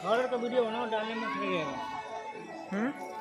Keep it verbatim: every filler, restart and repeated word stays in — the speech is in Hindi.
हॉरर का वीडियो बनाओ, डालने में सही रहेगा। हम्म